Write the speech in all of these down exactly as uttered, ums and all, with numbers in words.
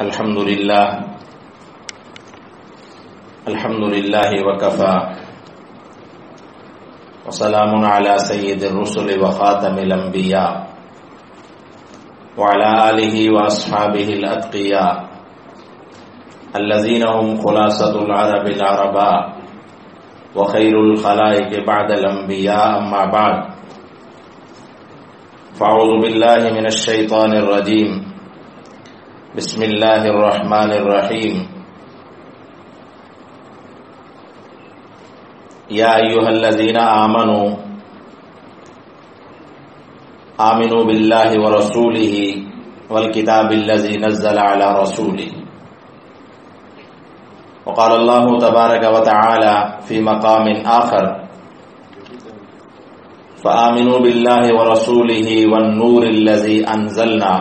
الحمد للہ الحمد للہ وکفى وسلام علی سید الرسل وخاتم الانبیاء وعلى آلہ واصحابہ الاتقیاء الذین هم خلاصۃ العرب العرباء وخیر الخلائق بعد الانبیاء اما بعد فاعوذ باللہ من الشیطان الرجیم بسم اللہ الرحمن الرحیم یا ایھا الذین آمنوا آمنوا باللہ ورسولہ والکتاب الذی نزل علی رسولہ وقال اللہ تبارک وتعالی فی مقام آخر فآمنوا باللہ ورسولہ والنور الذی انزلنا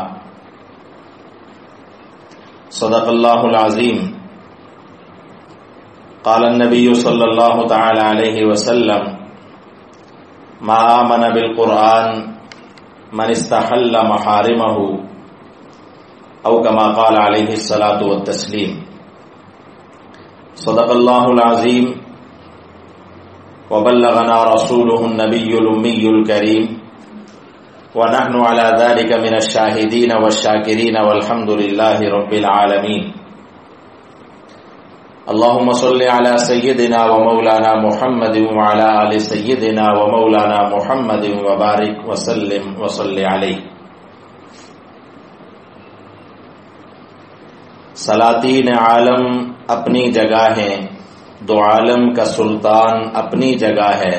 صدق اللہ العظیم قال النبی صلی اللہ تعالی علیہ وسلم ما آمن بالقرآن من استحل محارمہ او کما قال علیہ الصلاة والتسلیم صدق اللہ العظیم وبلغنا رسوله النبی الامی الکریم ونحن على ذلك من الشاهدين والشاكرين والحمد لله رب العالمين اللهم صل على سيدنا ومولانا محمد وعلى آل سيدنا ومولانا محمد وبارك وسلم وصل عليه سلاطین عالم اپنی جگہ ہیں، دو عالم کا سلطان اپنی جگہ ہے۔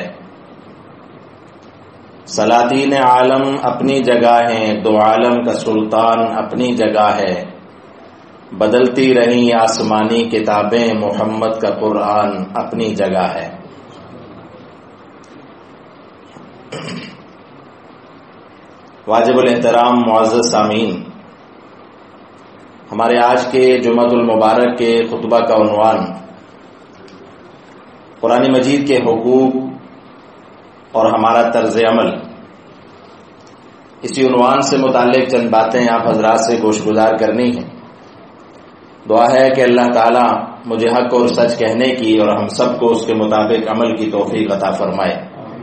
سلاطین عالم اپنی جگہ ہیں، دو عالم کا سلطان اپنی جگہ ہے۔ بدلتی رہیں آسمانی کتابیں، محمد کا قرآن اپنی جگہ ہے۔ واجب الاحترام معزز سامعین، ہمارے آج کے جمعۃ المبارک کے خطبہ کا عنوان قرآن مجید کے حقوق اور ہمارا طرز عمل، اسی عنوان سے متعلق چند باتیں آپ حضرات سے گوشگزار کرنی ہیں۔ دعا ہے کہ اللہ تعالیٰ مجھے حق اور سچ کہنے کی اور ہم سب کو اس کے مطابق عمل کی توفیق عطا فرمائے۔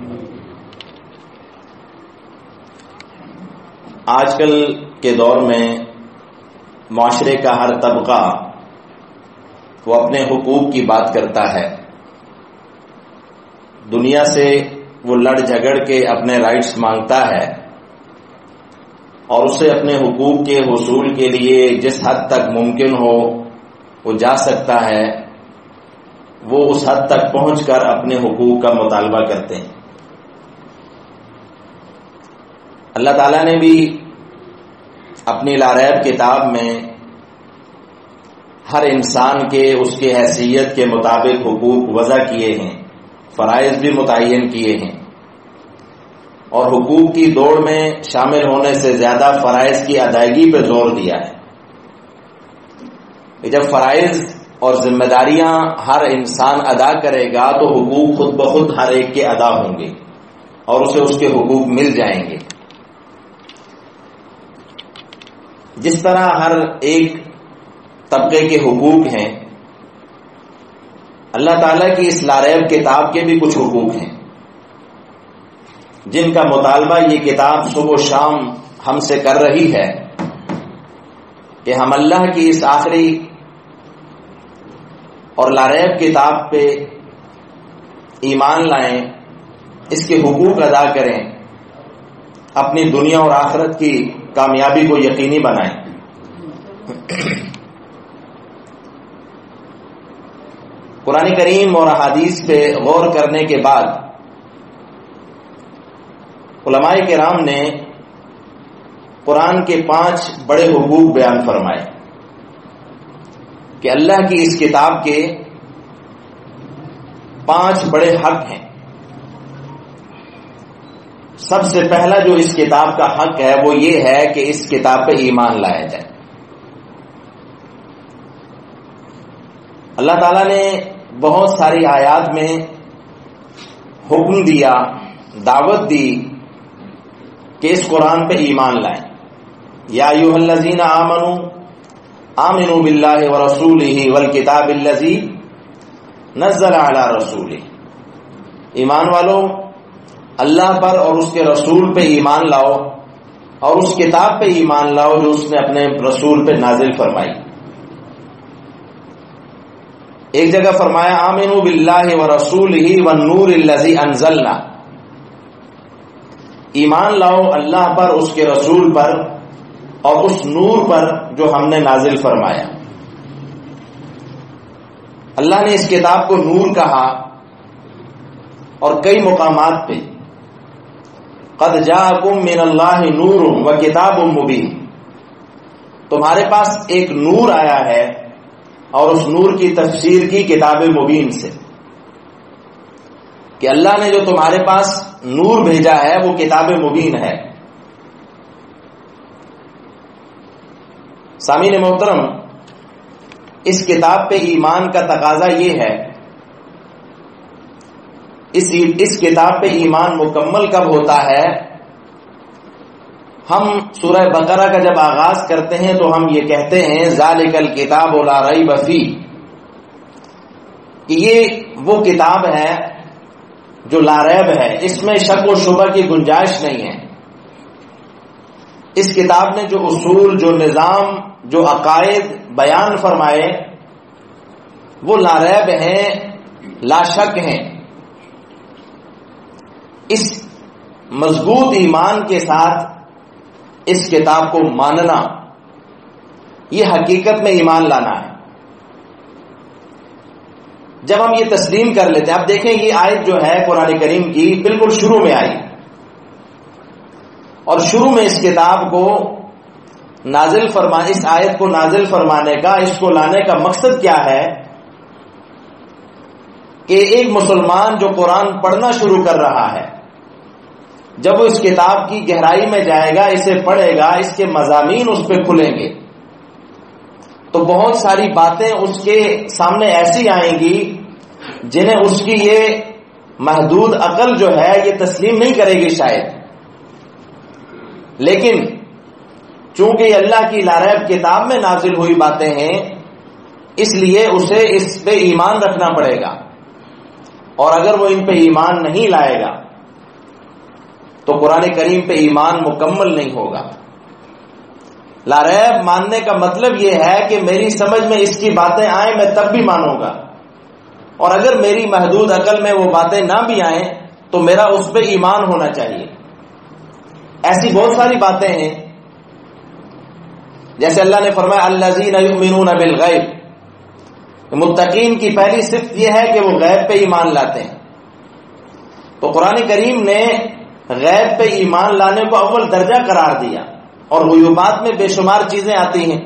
آج کل کے دور میں معاشرے کا ہر طبقہ وہ اپنے حقوق کی بات کرتا ہے، دنیا سے وہ لڑ جھگڑ کے اپنے رائٹس مانگتا ہے اور اسے اپنے حقوق کے حصول کے لیے جس حد تک ممکن ہو وہ جا سکتا ہے، وہ اس حد تک پہنچ کر اپنے حقوق کا مطالبہ کرتے ہیں۔ اللہ تعالیٰ نے بھی اپنی لاریب کتاب میں ہر انسان کے اس کی حیثیت کے مطابق حقوق وضع کیے ہیں، فرائض بھی متعین کیے ہیں، اور حقوق کی دوڑ میں شامل ہونے سے زیادہ فرائض کی ادائیگی پہ زور دیا ہے کہ جب فرائض اور ذمہ داریاں ہر انسان ادا کرے گا تو حقوق خود بخود ہر ایک کے ادا ہوں گے اور اسے اس کے حقوق مل جائیں گے۔ جس طرح ہر ایک طبقے کے حقوق ہیں، اللہ تعالیٰ کی اس لاریب کتاب کے بھی کچھ حقوق ہیں جن کا مطالبہ یہ کتاب صبح و شام ہم سے کر رہی ہے کہ ہم اللہ کی اس آخری اور لاریب کتاب پہ ایمان لائیں، اس کے حقوق ادا کریں، اپنی دنیا اور آخرت کی کامیابی کو یقینی بنائیں۔ قرآن کریم اور احادیث پہ غور کرنے کے بعد علماء کرام نے قرآن کے پانچ بڑے حقوق بیان فرمائے کہ اللہ کی اس کتاب کے پانچ بڑے حق ہیں۔ سب سے پہلا جو اس کتاب کا حق ہے وہ یہ ہے کہ اس کتاب پہ ایمان لایا جائے۔ اللہ تعالیٰ نے بہت ساری آیات میں حکم دیا، دعوت دی کہ اس قرآن پہ ایمان لائیں۔ یا ایھا الذین آمنوا آمنوا باللہ ورسولہ والکتاب الذی نزل علی رسولہ، ایمان والو اللہ پر اور اس کے رسول پہ ایمان لاؤ، اور اس کتاب پہ ایمان لاؤ جو اس نے اپنے رسول پہ نازل فرمائی۔ ایک جگہ فرمایا آمنوا باللہ ورسولہ والنور الذی انزلنا، ایمان لاؤ اللہ پر، اس کے رسول پر اور اس نور پر جو ہم نے نازل فرمایا۔ اللہ نے اس کتاب کو نور کہا، اور کئی مقامات پہ قد جاءکم من اللہ نور وکتاب مبین، تمہارے پاس ایک نور آیا ہے اور اس نور کی تفسیر کی کتاب مبین سے، کہ اللہ نے جو تمہارے پاس نور بھیجا ہے وہ کتاب مبین ہے۔ سامعین محترم، اس کتاب پہ ایمان کا تقاضا یہ ہے، اس اس کتاب پہ ایمان مکمل کب ہوتا ہے؟ ہم سورہ بقرہ کا جب آغاز کرتے ہیں تو ہم یہ کہتے ہیں ذالک الکتاب لا ریب فیہ، کہ یہ وہ کتاب ہے جو لا ریب ہے، اس میں شک و شبہ کی گنجائش نہیں ہے۔ اس کتاب نے جو اصول، جو نظام، جو عقائد بیان فرمائے وہ لا ریب ہیں، لا شک ہیں۔ اس مضبوط ایمان کے ساتھ اس کتاب کو ماننا، یہ حقیقت میں ایمان لانا ہے۔ جب ہم یہ تسلیم کر لیتے ہیں، اب دیکھیں یہ آیت جو ہے قرآن کریم کی بالکل شروع میں آئی، اور شروع میں اس کتاب کو نازل فرما اس آیت کو نازل فرمانے کا، اس کو لانے کا مقصد کیا ہے؟ کہ ایک مسلمان جو قرآن پڑھنا شروع کر رہا ہے، جب وہ اس کتاب کی گہرائی میں جائے گا، اسے پڑھے گا، اس کے مضامین اس پہ کھلیں گے، تو بہت ساری باتیں اس کے سامنے ایسی آئیں گی جنہیں اس کی یہ محدود عقل جو ہے یہ تسلیم نہیں کرے گی شاید، لیکن چونکہ یہ اللہ کی لا ریب کتاب میں نازل ہوئی باتیں ہیں، اس لیے اسے اس پہ ایمان رکھنا پڑے گا، اور اگر وہ ان پہ ایمان نہیں لائے گا تو قرآن کریم پہ ایمان مکمل نہیں ہوگا۔ لا ریب ماننے کا مطلب یہ ہے کہ میری سمجھ میں اس کی باتیں آئیں میں تب بھی مانوں گا، اور اگر میری محدود عقل میں وہ باتیں نہ بھی آئیں تو میرا اس پہ ایمان ہونا چاہیے۔ ایسی بہت ساری باتیں ہیں، جیسے اللہ نے فرمایا الذین یؤمنون بالغیب، متقین کی پہلی صفت یہ ہے کہ وہ غیب پہ ایمان لاتے ہیں۔ تو قرآن کریم نے غیب پہ ایمان لانے کو اول درجہ قرار دیا، اور غیوبات میں بے شمار چیزیں آتی ہیں،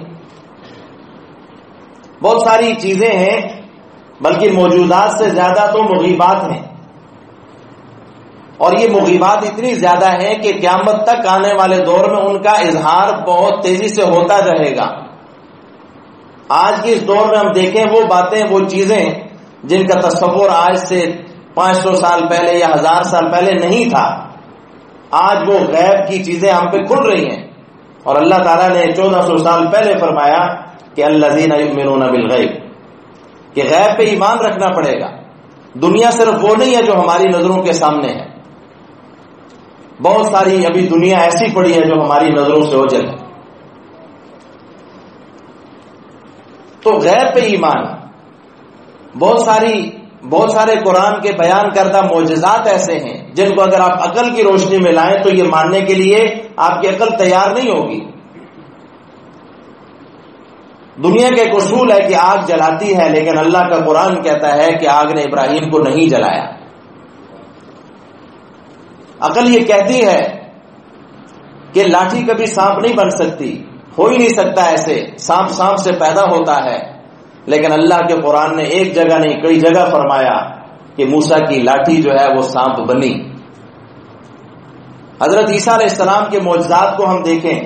بہت ساری چیزیں ہیں، بلکہ موجودات سے زیادہ تو مغیبات ہیں، اور یہ مغیبات اتنی زیادہ ہیں کہ قیامت تک آنے والے دور میں ان کا اظہار بہت تیزی سے ہوتا رہے گا۔ آج کے اس دور میں ہم دیکھیں وہ باتیں، وہ چیزیں جن کا تصور آج سے پانچ سو سال پہلے یا ہزار سال پہلے نہیں تھا، آج وہ غیب کی چیزیں ہم پہ کھل رہی ہیں، اور اللہ تعالیٰ نے چودہ سو سال پہلے فرمایا کہ الذین یؤمنون بالغیب، کہ غیب پہ ایمان رکھنا پڑے گا۔ دنیا صرف وہ نہیں ہے جو ہماری نظروں کے سامنے ہے، بہت ساری ابھی دنیا ایسی پڑی ہے جو ہماری نظروں سے اوجھل ہے۔ تو غیب پہ ایمان، بہت ساری بہت سارے قرآن کے بیان کردہ معجزات ایسے ہیں جن کو اگر آپ عقل کی روشنی میں لائیں تو یہ ماننے کے لیے آپ کی عقل تیار نہیں ہوگی۔ دنیا کا ایک اصول ہے کہ آگ جلاتی ہے، لیکن اللہ کا قرآن کہتا ہے کہ آگ نے ابراہیم کو نہیں جلایا۔ عقل یہ کہتی ہے کہ لاٹھی کبھی سانپ نہیں بن سکتی، ہو ہی نہیں سکتا ایسے، سانپ سانپ سے پیدا ہوتا ہے، لیکن اللہ کے قرآن نے ایک جگہ نہیں کئی جگہ فرمایا کہ موسیٰ کی لاٹھی جو ہے وہ سانپ بنی۔ حضرت عیسیٰ علیہ السلام کے معجزات کو ہم دیکھیں،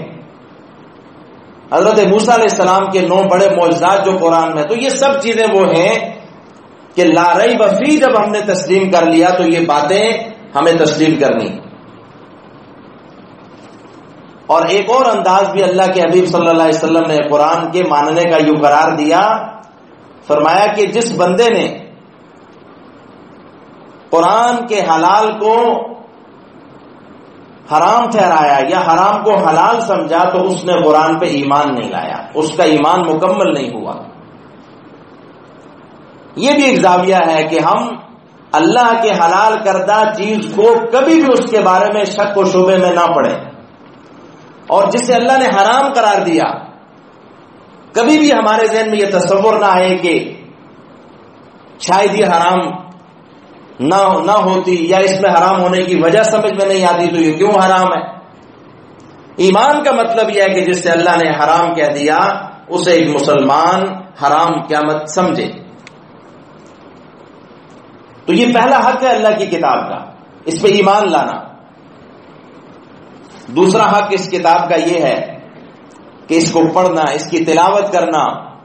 حضرت موسیٰ علیہ السلام کے نو بڑے معجزات جو قرآن میں، تو یہ سب چیزیں وہ ہیں کہ لا ریب فیہ جب ہم نے تسلیم کر لیا تو یہ باتیں ہمیں تسلیم کرنی۔ اور ایک اور انداز بھی اللہ کے حبیب صلی اللہ علیہ وسلم نے قرآن کے ماننے کا یوں قرار دیا، فرمایا کہ جس بندے نے قرآن کے حلال کو حرام ٹھہرایا یا حرام کو حلال سمجھا تو اس نے قرآن پہ ایمان نہیں لایا، اس کا ایمان مکمل نہیں ہوا۔ یہ بھی ایک زاویہ ہے کہ ہم اللہ کے حلال کردہ چیز کو کبھی بھی اس کے بارے میں شک و شبے میں نہ پڑیں، اور جسے اللہ نے حرام قرار دیا کبھی بھی ہمارے ذہن میں یہ تصور نہ آئے کہ شاید یہ حرام نہ نہ ہوتی، یا اس میں حرام ہونے کی وجہ سمجھ میں نہیں آتی تو یہ کیوں حرام ہے۔ ایمان کا مطلب یہ ہے کہ جس سے اللہ نے حرام کہہ دیا اسے ایک مسلمان حرام کیا مت سمجھے۔ تو یہ پہلا حق ہے اللہ کی کتاب کا، اس پہ ایمان لانا۔ دوسرا حق اس کتاب کا یہ ہے کہ اس کو پڑھنا، اس کی تلاوت کرنا۔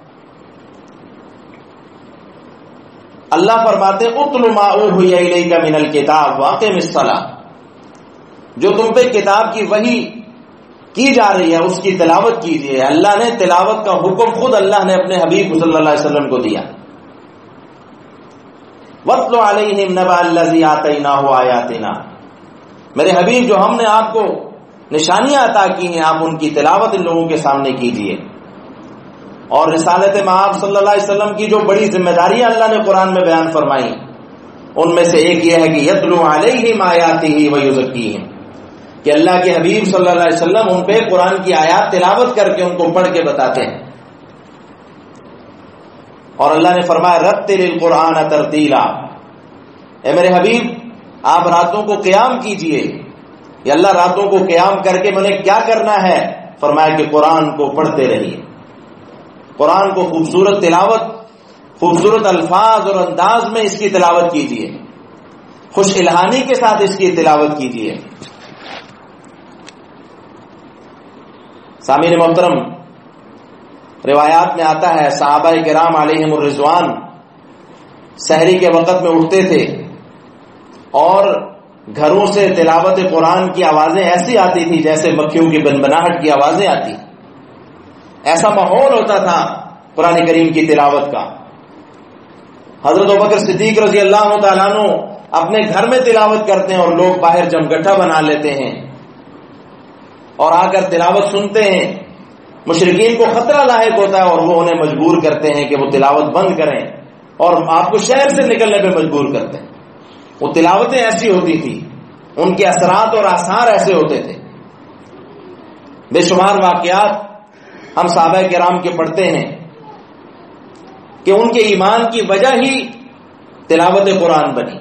اللہ فرماتے اتل ما اوحی الیک من الکتاب واقم الصلاۃ، جو تم پہ کتاب کی وحی کی جا رہی ہے اس کی تلاوت کیجیے۔ اللہ نے تلاوت کا حکم خود اللہ نے اپنے حبیب صلی اللہ علیہ وسلم کو دیا۔ وَاتْلُ عَلَيْهِمْ نَبَأَ الَّذِي آتَيْنَاهُ آيَاتِنَا، میرے حبیب جو ہم نے آپ کو نشانیاں عطا کی ہیں آپ ان کی تلاوت ان لوگوں کے سامنے کیجیے۔ اور رسالت مآب صلی اللہ علیہ وسلم کی جو بڑی ذمہ داریاں اللہ نے قرآن میں بیان فرمائی ان میں سے ایک یہ ہے کہ یتلو علیہم آیاتہ ویزکیہم، کہ اللہ کے حبیب صلی اللہ علیہ وسلم ان پہ قرآن کی آیات تلاوت کر کے ان کو پڑھ کے بتاتے ہیں۔ اور اللہ نے فرمایا رتل القرآن ترتیلا، اے میرے حبیب آپ راتوں کو قیام کیجئے۔ یا اللہ راتوں کو قیام کر کے میں نے کیا کرنا ہے؟ فرمایا کہ قرآن کو پڑھتے رہیے، قرآن کو خوبصورت تلاوت، خوبصورت الفاظ اور انداز میں اس کی تلاوت کیجئے، خوش الہانی کے ساتھ اس کی تلاوت کیجئے۔ سامعین محترم، روایات میں آتا ہے صحابہ کرام علیہم الرضوان سحری کے وقت میں اٹھتے تھے اور گھروں سے تلاوت قرآن کی آوازیں ایسی آتی تھی جیسے مکھیوں کی بنبناہٹ کی آوازیں آتی، ایسا ماحول ہوتا تھا قرآن کریم کی تلاوت کا۔ حضرت ابوبکر صدیق رضی اللہ تعالیٰ عنہ اپنے گھر میں تلاوت کرتے ہیں اور لوگ باہر جمگٹھا بنا لیتے ہیں اور آ کر تلاوت سنتے ہیں۔ مشرکین کو خطرہ لاحق ہوتا ہے اور وہ انہیں مجبور کرتے ہیں کہ وہ تلاوت بند کریں اور آپ کو شہر سے نکلنے پہ مجبور کرتے ہیں۔ وہ تلاوتیں ایسی ہوتی تھی، ان کے اثرات اور آثار ایسے ہوتے تھے۔ بے شمار واقعات ہم صحابہ کرام کے پڑھتے ہیں کہ ان کے ایمان کی وجہ ہی تلاوت قرآن بنی۔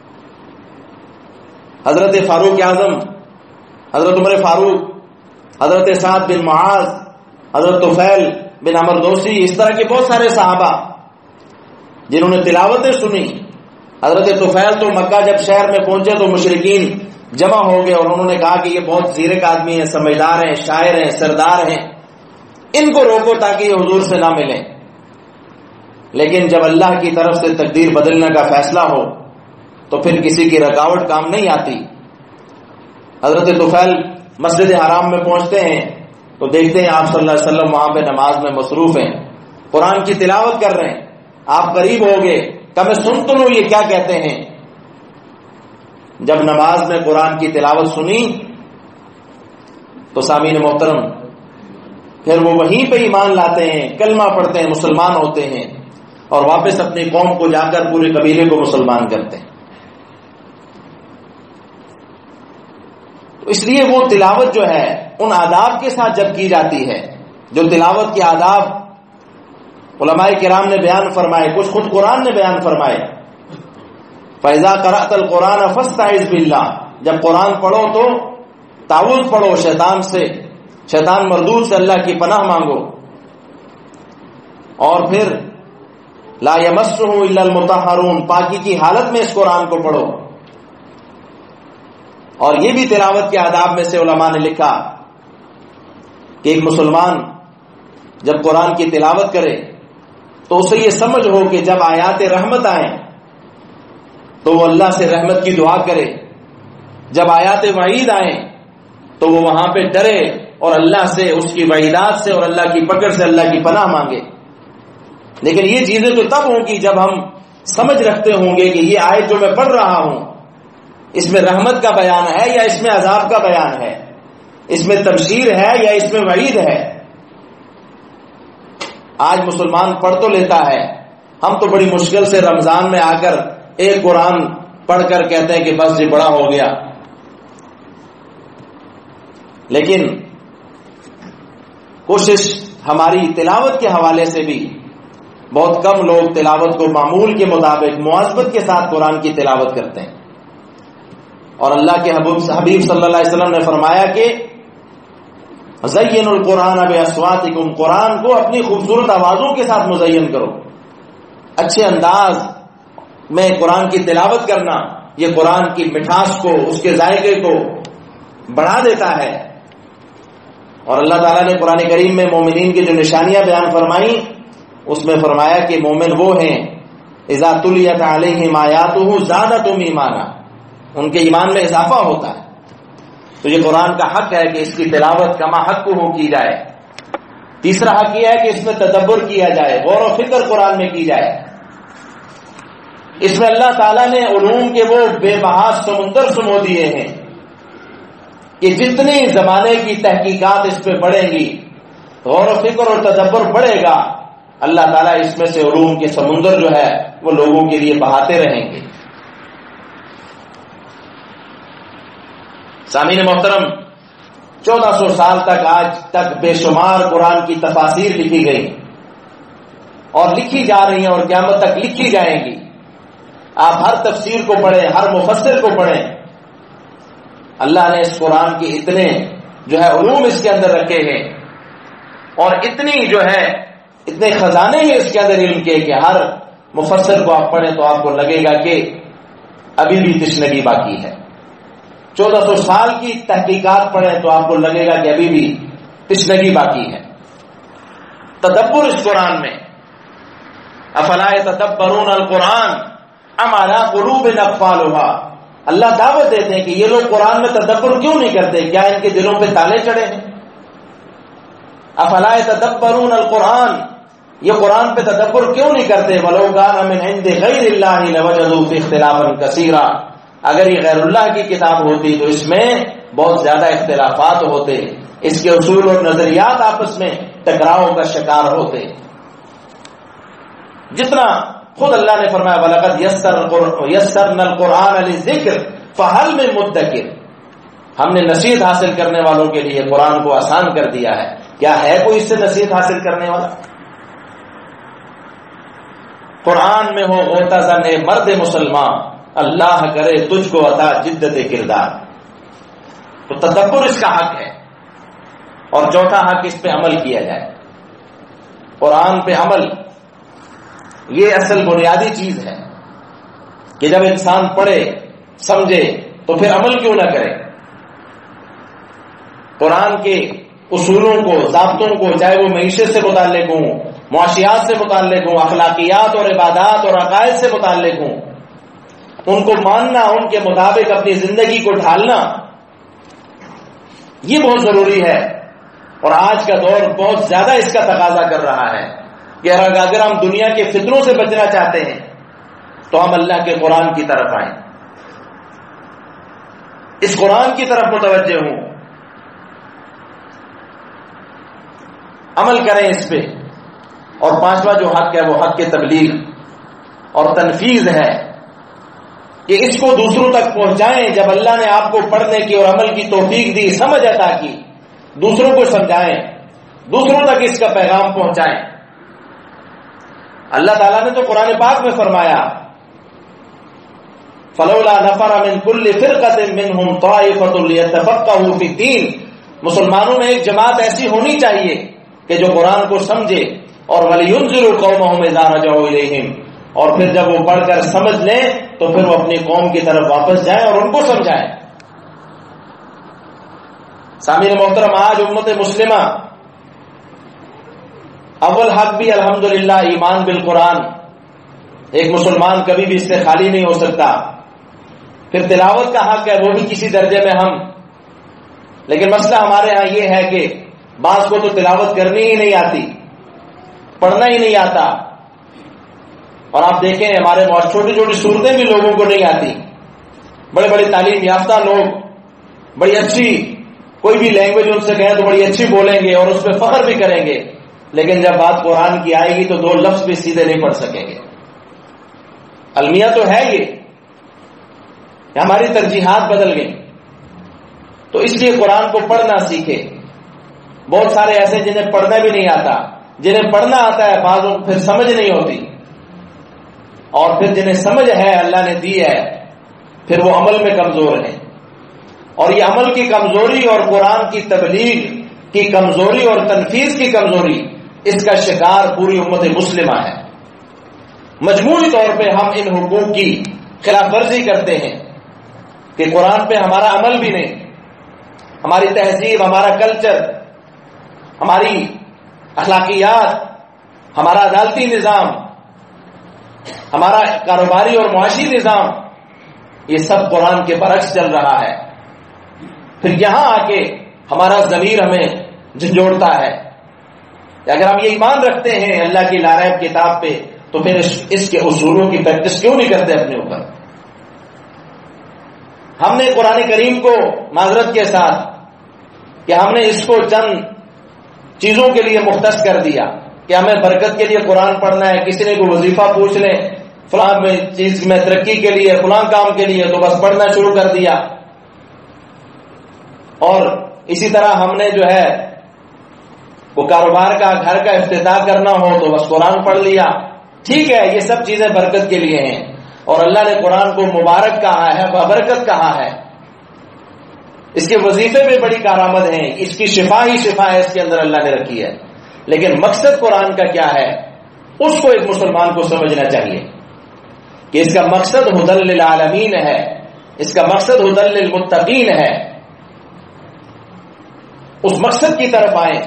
حضرت فاروق اعظم، حضرت عمر فاروق، حضرت سعد بن معاذ، حضرت طفیل بن عمر دوسی، اس طرح کے بہت سارے صحابہ جنہوں نے تلاوتیں سنی۔ حضرت طفیل تو مکہ جب شہر میں پہنچے تو مشرکین جمع ہو گئے اور انہوں نے کہا کہ یہ بہت زیرک آدمی ہیں، سمجھدار ہیں، شاعر ہیں، سردار ہیں، ان کو روکو تاکہ یہ حضور سے نہ ملیں۔ لیکن جب اللہ کی طرف سے تقدیر بدلنے کا فیصلہ ہو تو پھر کسی کی رکاوٹ کام نہیں آتی۔ حضرت طفیل مسجد حرام میں پہنچتے ہیں تو دیکھتے ہیں آپ صلی اللہ علیہ وسلم وہاں پہ نماز میں مصروف ہیں، قرآن کی تلاوت کر رہے ہیں۔ آپ قریب ہو گئے کہ میں سن تو لوں یہ کیا کہتے ہیں۔ جب نماز میں قرآن کی تلاوت سنی تو سامعین محترم پھر وہ وہیں پہ ایمان لاتے ہیں، کلمہ پڑھتے ہیں، مسلمان ہوتے ہیں اور واپس اپنی قوم کو جا کر پورے قبیلے کو مسلمان کرتے ہیں۔ تو اس لیے وہ تلاوت جو ہے ان آداب کے ساتھ جب کی جاتی ہے، جو تلاوت کے آداب علماء کرام نے بیان فرمائے، کچھ خود قرآن نے بیان فرمائے۔ فَإِذَا قَرَأْتَ الْقُرْآنَ فَاسْتَعِذْ بِاللَّهِ، جب قرآن پڑھو تو تعوذ پڑھو شیطان سے، شیطان مردود سے اللہ کی پناہ مانگو۔ اور پھر لا يَمَسُّهُ إِلَّا الْمُطَهَّرُونَ، پاکی کی حالت میں اس قرآن کو پڑھو۔ اور یہ بھی تلاوت کے آداب میں سے علماء نے لکھا کہ ایک مسلمان جب قرآن کی تلاوت کرے تو اسے یہ سمجھ ہو کہ جب آیات رحمت آئیں تو وہ اللہ سے رحمت کی دعا کرے، جب آیات وعید آئیں تو وہ وہاں پہ ڈرے اور اللہ سے، اس کی وعیدات سے اور اللہ کی پکڑ سے اللہ کی پناہ مانگے. لیکن یہ چیزیں تو تب ہوں گی جب ہم سمجھ رکھتے ہوں گے کہ یہ آیت جو میں پڑھ رہا ہوں اس میں رحمت کا بیان ہے یا اس میں عذاب کا بیان ہے، اس میں تبشیر ہے یا اس میں وعید ہے. آج مسلمان پڑھ تو لیتا ہے، ہم تو بڑی مشکل سے رمضان میں آ کر ایک قرآن پڑھ کر کہتے ہیں کہ بس یہ بڑا ہو گیا. لیکن کوشش ہماری تلاوت کے حوالے سے بھی بہت کم لوگ تلاوت کو معمول کے مطابق مواظبت کے ساتھ قرآن کی تلاوت کرتے ہیں. اور اللہ کے حبیب صلی اللہ علیہ وسلم نے فرمایا کہ زین القرآن باصواتکم، قرآن کو اپنی خوبصورت آوازوں کے ساتھ مزین کرو. اچھے انداز میں قرآن کی تلاوت کرنا یہ قرآن کی مٹھاس کو، اس کے ذائقے کو بڑھا دیتا ہے. اور اللہ تعالیٰ نے قرآن کریم میں مومنین کی جو نشانیاں بیان فرمائیں اس میں فرمایا کہ مومن وہ ہیں اذا تلیت علیہم آیاتہ زادتہم ایمانا، ان کے ایمان میں اضافہ ہوتا ہے. تو یہ قرآن کا حق ہے کہ اس کی تلاوت کما حق ہو کی جائے. تیسرا حق یہ ہے کہ اس میں تدبر کیا جائے، غور و فکر قرآن میں کی جائے. اس میں اللہ تعالیٰ نے علوم کے وہ بے بہا سمندر سمو دیے ہیں کہ جتنی زمانے کی تحقیقات اس پہ بڑھیں گی، غور و فکر اور تدبر بڑھے گا، اللہ تعالیٰ اس میں سے علوم کے سمندر جو ہے وہ لوگوں کے لیے بہاتے رہیں گے. سامعین محترم، چودہ سو سال تک آج تک بے شمار قرآن کی تفاسیر لکھی گئی اور لکھی جا رہی ہیں اور قیامت تک لکھی جائیں گی. آپ ہر تفسیر کو پڑھیں، ہر مفسر کو پڑھیں. اللہ نے اس قرآن کے اتنے جو ہے علوم اس کے اندر رکھے ہیں اور اتنی جو ہے اتنے خزانے ہیں اس کے اندر علم کے کہ ہر مفسر کو آپ پڑھیں تو آپ کو لگے گا کہ ابھی بھی تشنگی باقی ہے. چودہ سو سال کی تحقیقات پڑھیں تو آپ کو لگے گا کہ ابھی بھی تشنگی باقی ہے. تدبر اس قرآن میں، افلا یتدبرون القرآن ام علی قلوب اقفالها، اللہ دعوت دیتے ہیں کہ یہ لوگ قرآن میں تدبر کیوں نہیں کرتے، کیا ان کے دلوں پہ تالے چڑھے ہیں؟ افلا یتدبرون القرآن، یہ قرآن پہ تدبر کیوں نہیں کرتے؟ ولو کان من عند غیر اللہ لوجدوا فی اختلافا کثیرا، اگر یہ غیر اللہ کی کتاب ہوتی تو اس میں بہت زیادہ اختلافات ہوتے، اس کے اصول اور نظریات آپس میں ٹکراؤ کا شکار ہوتے. جتنا خود اللہ نے فرمایا وَلَقَدْ يَسَّرْنَا الْقُرْآنَ لِلذِّكْرِ فَهَلْ مِن مُدَّكِرٍ، ہم نے نصیحت حاصل کرنے والوں کے لیے قرآن کو آسان کر دیا ہے. کیا ہے کوئی اس سے نصیحت حاصل کرنے والا؟ قرآن میں ہو غوطہ زن اے مرد مسلمان، اللہ کرے تجھ کو عطا جدت کردار. تو تدبر اس کا حق ہے. اور چوتھا حق اس پہ عمل کیا جائے. قرآن پہ عمل یہ اصل بنیادی چیز ہے کہ جب انسان پڑھے سمجھے تو پھر عمل کیوں نہ کرے. قرآن کے اصولوں کو، ضابطوں کو، چاہے وہ معیشت سے متعلق ہوں، معاشیات سے متعلق ہوں، اخلاقیات اور عبادات اور عقائد سے متعلق ہوں، ان کو ماننا، ان کے مطابق اپنی زندگی کو ڈھالنا، یہ بہت ضروری ہے. اور آج کا دور بہت زیادہ اس کا تقاضا کر رہا ہے کہ اگر ہم دنیا کے فتنوں سے بچنا چاہتے ہیں تو ہم اللہ کے قرآن کی طرف آئیں، اس قرآن کی طرف متوجہ ہوں، عمل کریں اس پہ. اور پانچواں جو حق ہے وہ حق تبلیغ اور تنفیذ ہے کہ اس کو دوسروں تک پہنچائیں. جب اللہ نے آپ کو پڑھنے کی اور عمل کی توفیق دی، سمجھ عطا کی، دوسروں کو سمجھائیں، دوسروں تک اس کا پیغام پہنچائیں. اللہ تعالیٰ نے تو قرآن پاک میں فرمایا فلولا نفر من كل فرقة منهم طائفة ليتفقهوا في الدين، مسلمانوں میں ایک جماعت ایسی ہونی چاہیے کہ جو قرآن کو سمجھے. اور وَلِيُنذِرُوا قَوْمَهُمْ إِذَا رَجَعُوا إِلَيْهِمْ، اور پھر جب وہ پڑھ کر سمجھ لیں تو پھر وہ اپنی قوم کی طرف واپس جائیں اور ان کو سمجھائیں. سامعین محترم، آج امت مسلمہ اول حق بھی الحمدللہ ایمان بالقرآن، ایک مسلمان کبھی بھی اس سے خالی نہیں ہو سکتا. پھر تلاوت کا حق ہے، وہ بھی کسی درجے میں ہم لیکن مسئلہ ہمارے ہاں یہ ہے کہ بعض کو تو تلاوت کرنی ہی نہیں آتی، پڑھنا ہی نہیں آتا، اور آپ دیکھیں ہمارے بہت چھوٹی چھوٹی صورتیں بھی لوگوں کو نہیں آتی. بڑے بڑے تعلیم یافتہ لوگ بڑی اچھی کوئی بھی لینگویج ان سے کہیں تو بڑی اچھی بولیں گے اور اس پہ فخر بھی کریں گے، لیکن جب بات قرآن کی آئے گی تو دو لفظ بھی سیدھے نہیں پڑھ سکیں گے. المیہ تو ہے یہ، ہماری ترجیحات بدل گئی. تو اس لیے قرآن کو پڑھنا سیکھے. بہت سارے ایسے جنہیں پڑھنا بھی نہیں آتا، جنہیں پڑھنا آتا ہے بعضوں کو پھر سمجھ نہیں ہوتی، اور پھر جنہیں سمجھ ہے اللہ نے دی ہے پھر وہ عمل میں کمزور ہیں. اور یہ عمل کی کمزوری اور قرآن کی تبلیغ کی کمزوری اور تنفیذ کی کمزوری، اس کا شکار پوری امت مسلمہ ہے. مجموعی طور پہ ہم ان حقوق کی خلاف ورزی کرتے ہیں کہ قرآن پہ ہمارا عمل بھی نہیں، ہماری تہذیب، ہمارا کلچر، ہماری اخلاقیات، ہمارا عدالتی نظام، ہمارا کاروباری اور معاشی نظام، یہ سب قرآن کے برعکس چل رہا ہے. پھر یہاں آ کے ہمارا ضمیر ہمیں جھنجھوڑتا ہے کہ اگر ہم یہ ایمان رکھتے ہیں اللہ کی لاریب کتاب پہ تو پھر اس کے اصولوں کی پریکٹس کیوں نہیں کرتے اپنے اوپر. ہم نے قرآن کریم کو معذرت کے ساتھ کہ ہم نے اس کو چند چیزوں کے لیے مختص کر دیا کہ ہمیں برکت کے لیے قرآن پڑھنا ہے، کسی نے کوئی وظیفہ پوچھ لیں فلاں میں چیز میں ترقی کے لیے، فلاں کام کے لیے، تو بس پڑھنا شروع کر دیا. اور اسی طرح ہم نے جو ہے وہ کاروبار کا، گھر کا افتتاح کرنا ہو تو بس قرآن پڑھ لیا. ٹھیک ہے، یہ سب چیزیں برکت کے لیے ہیں، اور اللہ نے قرآن کو مبارک کہا ہے، بابرکت کہا ہے. اس کے وظیفے میں بڑی کارآمد ہیں، اس کی شفا ہی شفا ہے اس کے اندر اللہ نے رکھی ہے. لیکن مقصد قرآن کا کیا ہے اس کو ایک مسلمان کو سمجھنا چاہیے کہ اس کا مقصد ہدی للعالمین ہے، اس کا مقصد ہدی للمتقین ہے. اس مقصد کی طرف آئیں.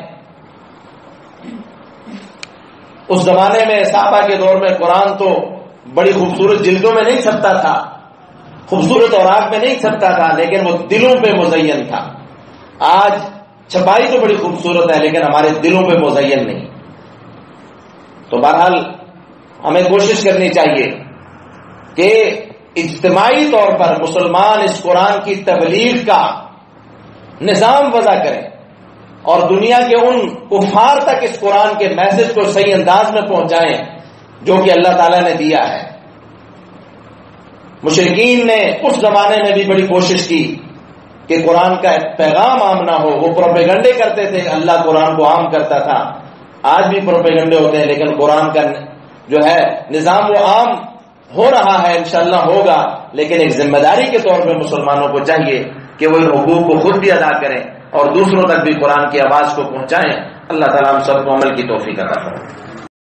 اس زمانے میں صحابہ کے دور میں قرآن تو بڑی خوبصورت جلدوں میں نہیں چھپتا تھا، خوبصورت اوراق میں نہیں چھپتا تھا، لیکن وہ دلوں پہ مزین تھا. آج چھپائی تو بڑی خوبصورت ہے لیکن ہمارے دلوں پہ مزین نہیں. تو بہرحال ہمیں کوشش کرنی چاہیے کہ اجتماعی طور پر مسلمان اس قرآن کی تبلیغ کا نظام وضع کریں اور دنیا کے ان کفار تک اس قرآن کے میسج کو صحیح انداز میں پہنچائیں جو کہ اللہ تعالیٰ نے دیا ہے. مشرکین نے اس زمانے میں بھی بڑی کوشش کی کہ قرآن کا پیغام عام نہ ہو. وہ پروپیگنڈے کرتے تھے، اللہ قرآن کو عام کرتا تھا. آج بھی پروپیگنڈے ہوتے ہیں لیکن قرآن کا جو ہے نظام وہ عام ہو رہا ہے، انشاءاللہ ہوگا. لیکن ایک ذمہ داری کے طور پہ مسلمانوں کو چاہیے کہ وہ ان حقوق کو خود بھی ادا کریں اور دوسروں تک بھی قرآن کی آواز کو پہنچائیں. اللہ تعالیٰ ہم سب کو عمل کی توفیق عطا فرمائے.